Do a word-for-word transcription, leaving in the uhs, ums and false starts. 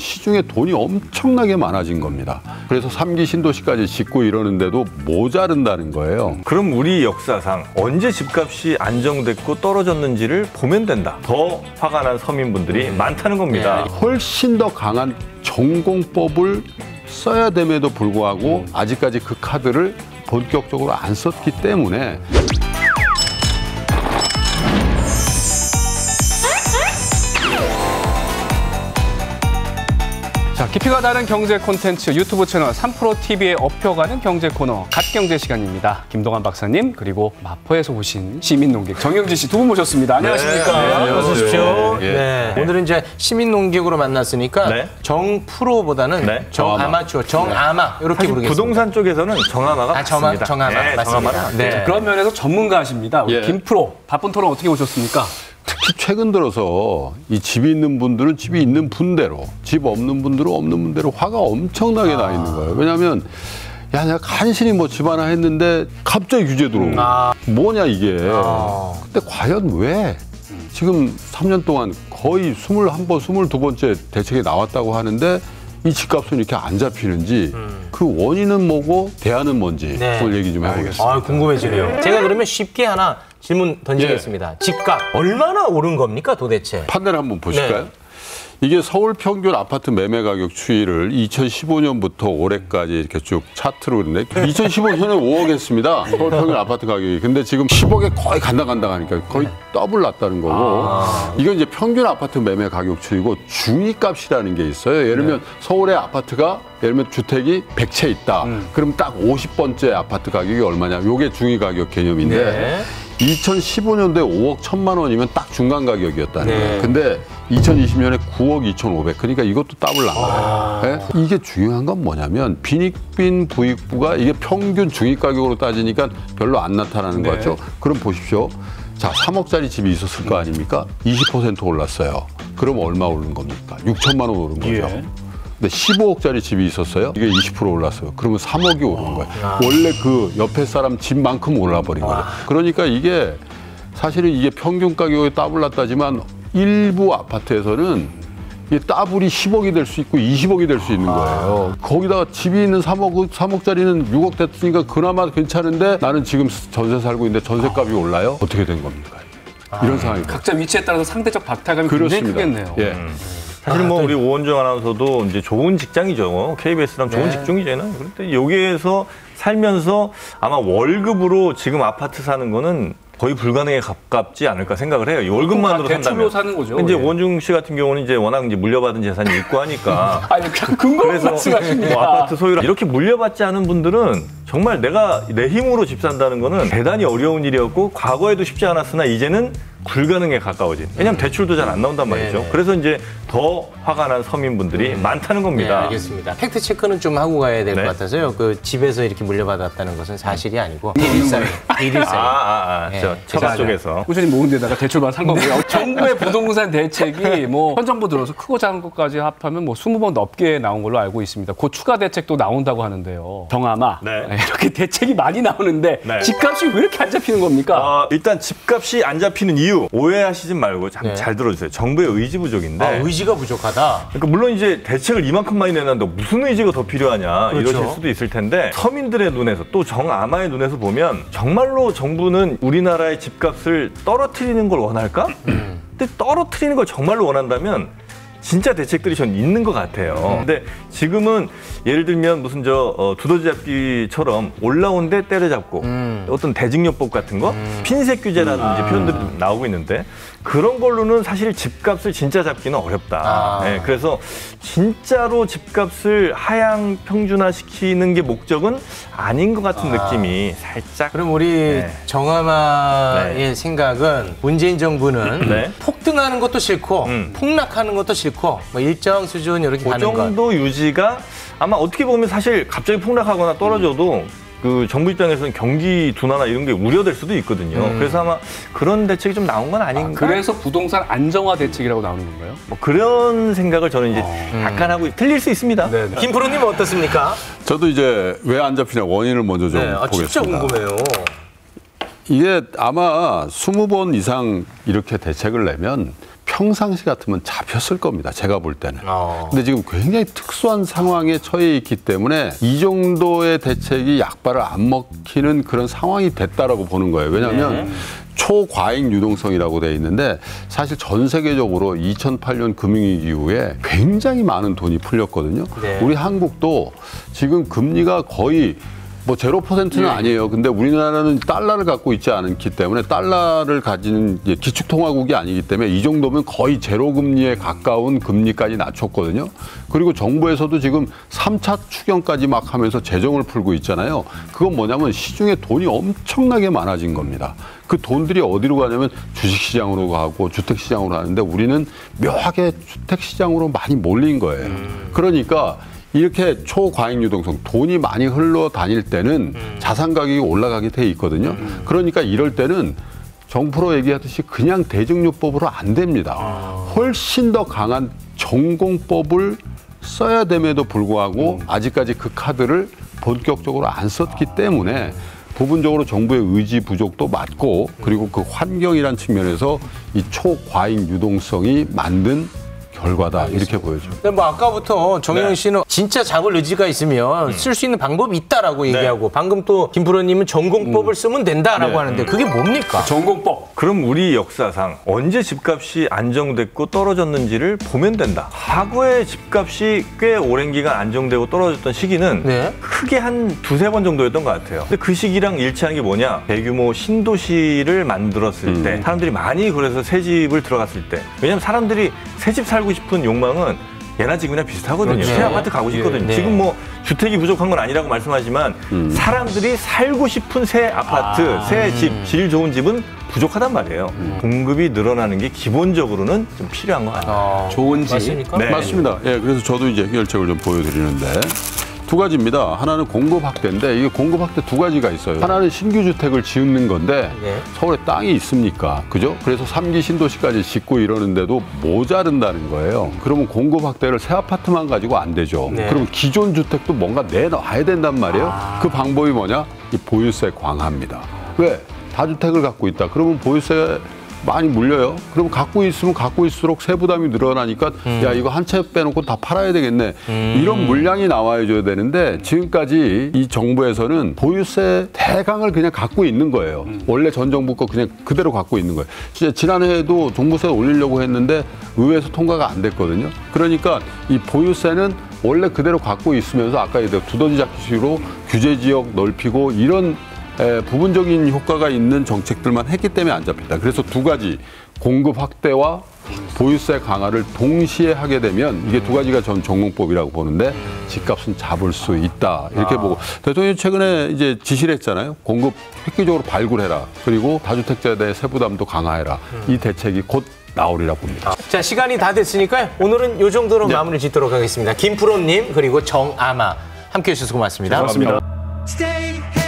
시중에 돈이 엄청나게 많아진 겁니다. 그래서 삼 기 신도시까지 짓고 이러는데도 모자른다는 거예요. 그럼 우리 역사상 언제 집값이 안정됐고 떨어졌는지를 보면 된다. 더 화가 난 서민분들이 음. 많다는 겁니다. 네. 훨씬 더 강한 전공법을 써야 됨에도 불구하고 아직까지 그 카드를 본격적으로 안 썼기 때문에 자, 깊이가 다른 경제 콘텐츠 유튜브 채널 삼 프로 티비에 업혀가는 경제 코너 갓경제 시간입니다. 김동환 박사님 그리고 마포에서 오신 시민농객 정영진 씨 두 분 모셨습니다. 안녕하십니까? 네, 어서 오십시오. 예. 네. 오늘은 이제 시민농객으로 만났으니까 네. 정프로보다는 네. 정아마추어, 정아마 이렇게 사실 부르겠습니다. 부동산 쪽에서는 정아마가 아, 정아, 맞습니다. 정아마 네, 맞습니다. 정아마가 네. 자, 그런 면에서 전문가십니다. 우리 예. 김프로 바쁜 토론 어떻게 오셨습니까? 특히 최근 들어서 이 집이 있는 분들은 집이 있는 분대로, 집 없는 분들은 없는 분대로 화가 엄청나게 나 있는 거예요. 왜냐하면 야, 내가 간신히 뭐 집 하나 했는데 갑자기 규제 들어오고 아. 뭐냐 이게. 아. 근데 과연 왜 지금 삼 년 동안 거의 스물한 번, 스물두 번째 대책이 나왔다고 하는데 이 집값은 이렇게 안 잡히는지 음. 그 원인은 뭐고 대안은 뭔지 네. 그걸 얘기 좀 해보겠습니다. 아, 궁금해지네요. 제가 그러면 쉽게 하나 질문 던지겠습니다. 예. 집값 얼마나 오른 겁니까 도대체? 판단을 한번 보실까요? 네. 이게 서울 평균 아파트 매매 가격 추이를 이천십오 년부터 올해까지 이렇게 쭉 차트로 그랬는데 이천십오 년에 오억 했습니다. 서울 평균 아파트 가격이. 근데 지금 십억에 거의 간당간당하니까 거의 더블 났다는 거고. 아. 이건 이제 평균 아파트 매매 가격 추이고 중위값이라는 게 있어요. 예를 들면 네. 서울의 아파트가 예를 들면 주택이 백 채 있다. 음. 그럼 딱 오십 번째 아파트 가격이 얼마냐. 요게 중위 가격 개념인데 네. 이천십오 년도에 오억 천만 원이면 딱 중간 가격이었다는 네. 거예요. 근데 이천이십 년에 구억 이천오백. 그러니까 이것도 더블 난 거예요. 아. 네? 이게 중요한 건 뭐냐면 빈익빈 부익부가 이게 평균 중위 가격으로 따지니까 별로 안 나타나는 네. 거 같죠? 그럼 보십시오. 자, 삼억짜리 집이 있었을 거 아닙니까? 이십 퍼센트 올랐어요. 그럼 얼마 오른 겁니까? 육천만 원 오른 거죠. 예. 근데 십오억짜리 집이 있었어요. 이게 이십 퍼센트 올랐어요. 그러면 삼억이 오른 거예요. 원래 그 옆에 사람 집만큼 올라버린 거예요. 그러니까 이게 사실은 이게 평균 가격이 더블 났다지만 일부 아파트에서는 이게 더블이 십억이 될 수 있고 이십억이 될 수 있는 거예요. 거기다가 집이 있는 삼억, 삼억짜리는 육억 됐으니까 그나마 괜찮은데 나는 지금 전세 살고 있는데 전세값이 올라요? 어떻게 된 겁니까? 이런 상황입니다. 각자 위치에 따라서 상대적 박탈감이 굉장히 크겠네요. 예. 음. 사실 뭐 우리 오원정 아나운서도 이제 좋은 직장이죠. 케이비에스랑 좋은 네. 직종이잖아요. 그런데 여기에서 살면서 아마 월급으로 지금 아파트 사는 거는 거의 불가능에 가깝지 않을까 생각을 해요. 이 월급만으로 산다면. 대출로 사는 거죠. 근데 예. 오원중 씨 같은 경우는 이제 워낙 이제 물려받은 재산이 있고 하니까. 아니, 근거 말씀하십니다. 뭐 아파트 소유를 이렇게 물려받지 않은 분들은 정말 내가 내 힘으로 집 산다는 거는 대단히 어려운 일이었고 과거에도 쉽지 않았으나 이제는 불가능에 가까워진. 왜냐하면 대출도 잘 안 나온단 말이죠. 네네. 그래서 이제 더 화가 난 서민분들이 많다는 네, 겁니다. 알겠습니다. 팩트 체크는 좀 하고 가야 될 것 네. 같아서요. 그 집에서 이렇게 물려받았다는 것은 사실이 아니고 비일사유, 비일사유. 아, 아, 아. 네. 저 처가 쪽에서. 꾸준히 모은 데다가 대출만 산 거고요. 정부의 부동산 대책이 뭐 현 정부 들어서 크고 작은 것까지 합하면 뭐 스무 번 넘게 나온 걸로 알고 있습니다. 곧 추가 대책도 나온다고 하는데요. 정아마 네. 이렇게 대책이 많이 나오는데 네. 집값이 왜 이렇게 안 잡히는 겁니까? 어, 일단 집값이 안 잡히는 이유 오해하시지 말고 참 네. 잘 들어주세요. 정부의 의지 부족인데. 아, 의지가 부족하다. 그러니까 물론 이제 대책을 이만큼 많이 내놨는데 무슨 의지가 더 필요하냐 그렇죠. 이러실 수도 있을 텐데 서민들의 눈에서 또 정아마의 눈에서 보면 정말로 정부는 우리나라의 집값을 떨어뜨리는 걸 원할까? 음. 근데 떨어뜨리는 걸 정말로 원한다면 진짜 대책들이 전 있는 것 같아요. 음. 근데 지금은 예를 들면 무슨 저 어, 두더지 잡기처럼 올라온 데 때려잡고 음. 어떤 대증요법 같은 거 음. 핀셋 규제라든지 아. 표현들이 좀 나오고 있는데 그런 걸로는 사실 집값을 진짜 잡기는 어렵다. 아. 네, 그래서 진짜로 집값을 하향 평준화시키는 게 목적은 아닌 것 같은 아. 느낌이 살짝. 그럼 우리 네. 정아마의 네. 생각은 문재인 정부는 네. 폭등하는 것도 싫고 음. 폭락하는 것도 싫고 뭐 일정 수준 이렇게 그 가는 것. 정도 유지가 아마 어떻게 보면 사실 갑자기 폭락하거나 떨어져도 그 정부 입장에서는 경기 둔화나 이런 게 우려될 수도 있거든요. 음. 그래서 아마 그런 대책이 좀 나온 건 아, 아닌가. 그래서 부동산 안정화 대책이라고 나오는 건가요? 뭐 그런 생각을 저는 이제 음. 약간 하고 틀릴 수 있습니다. 네, 네. 김 프로님은 어떻습니까? 저도 이제 왜 안 잡히냐 원인을 먼저 좀 네, 아, 보겠습니다. 진짜 궁금해요. 이게 아마 스무 번 이상 이렇게 대책을 내면 평상시 같으면 잡혔을 겁니다. 제가 볼 때는. 어. 근데 지금 굉장히 특수한 상황에 처해 있기 때문에 이 정도의 대책이 약발을 안 먹히는 그런 상황이 됐다라고 보는 거예요. 왜냐하면 네. 초과잉 유동성이라고 돼 있는데 사실 전 세계적으로 이천팔 년 금융위기 이후에 굉장히 많은 돈이 풀렸거든요. 네. 우리 한국도 지금 금리가 거의 뭐 제로 퍼센트는 아니에요. 근데 우리나라는 달러를 갖고 있지 않기 때문에 달러를 가지는 기축통화국이 아니기 때문에 이 정도면 거의 제로 금리에 가까운 금리까지 낮췄거든요. 그리고 정부에서도 지금 삼 차 추경까지 막 하면서 재정을 풀고 있잖아요. 그건 뭐냐면 시중에 돈이 엄청나게 많아진 겁니다. 그 돈들이 어디로 가냐면 주식시장으로 가고 주택시장으로 가는데 우리는 묘하게 주택시장으로 많이 몰린 거예요. 그러니까 이렇게 초과잉 유동성, 돈이 많이 흘러다닐 때는 음. 자산 가격이 올라가게 돼 있거든요. 음. 그러니까 이럴 때는 정프로 얘기하듯이 그냥 대증요법으로 안 됩니다. 아. 훨씬 더 강한 전공법을 써야 됨에도 불구하고 음. 아직까지 그 카드를 본격적으로 안 썼기 아. 때문에 부분적으로 정부의 의지 부족도 맞고 그리고 그 환경이란 측면에서 이 초과잉 유동성이 만든 결과다. 알겠습니다. 이렇게 보여죠. 근데 뭐 아까부터 정영 씨는 네. 진짜 잡을 의지가 있으면 음. 쓸 수 있는 방법이 있다라고 네. 얘기하고 방금 또 김프로님은 전공법을 음. 쓰면 된다라고 네. 하는데 그게 뭡니까? 전공법. 그럼 우리 역사상 언제 집값이 안정됐고 떨어졌는지를 보면 된다. 과거에 집값이 꽤 오랜 기간 안정되고 떨어졌던 시기는 네. 크게 한 두세 번 정도였던 것 같아요. 근데 그 시기랑 일치하는 게 뭐냐? 대규모 신도시를 만들었을 음. 때 사람들이 많이 그래서 새 집을 들어갔을 때 왜냐하면 사람들이 새 집 살고 싶은 욕망은 예나 지금이나 비슷하거든요. 그렇죠. 새 아파트 가고 싶거든요. 네. 지금 뭐 주택이 부족한 건 아니라고 말씀하지만 음. 사람들이 살고 싶은 새 아파트, 아. 새 집, 질 좋은 집은 부족하단 말이에요. 음. 공급이 늘어나는 게 기본적으로는 좀 필요한 거 같아요. 아. 좋은 집. 맞습니까? 네. 맞습니다. 예, 그래서 저도 이제 해결책을 좀 보여드리는데 두 가지입니다. 하나는 공급 확대인데 이게 공급 확대 두 가지가 있어요. 하나는 신규 주택을 짓는 건데 네. 서울에 땅이 있습니까? 그죠? 그래서 삼 기 신도시까지 짓고 이러는데도 모자른다는 거예요. 그러면 공급 확대를 새 아파트만 가지고 안 되죠. 네. 그러면 기존 주택도 뭔가 내놔야 된단 말이에요. 아. 그 방법이 뭐냐? 이 보유세 강화입니다. 왜? 다주택을 갖고 있다. 그러면 보유세 많이 물려요. 그럼 갖고 있으면 갖고 있을수록 세부담이 늘어나니까 음. 야 이거 한 채 빼놓고 다 팔아야 되겠네. 음. 이런 물량이 나와줘야 되는데 지금까지 이 정부에서는 보유세 대강을 그냥 갖고 있는 거예요. 음. 원래 전 정부 거 그냥 그대로 갖고 있는 거예요. 진짜 지난해에도 종부세 올리려고 했는데 의회에서 통과가 안 됐거든요. 그러니까 이 보유세는 원래 그대로 갖고 있으면서 아까 얘기했던 두더지 잡기식으로 규제 지역 넓히고 이런 에, 부분적인 효과가 있는 정책들만 했기 때문에 안 잡힌다. 그래서 두 가지 공급 확대와 보유세 강화를 동시에 하게 되면 이게 두 가지가 전 전공법이라고 보는데 집값은 잡을 수 있다. 이렇게 아. 보고 대통령이 최근에 이제 지시를 했잖아요. 공급 획기적으로 발굴해라. 그리고 다주택자에 대해 세부담도 강화해라. 이 대책이 곧 나오리라 봅니다. 자, 시간이 다 됐으니까 오늘은 이 정도로 네. 마무리 짓도록 하겠습니다. 김프로님 그리고 정아마 함께해 주셔서 고맙습니다. 고맙습니다.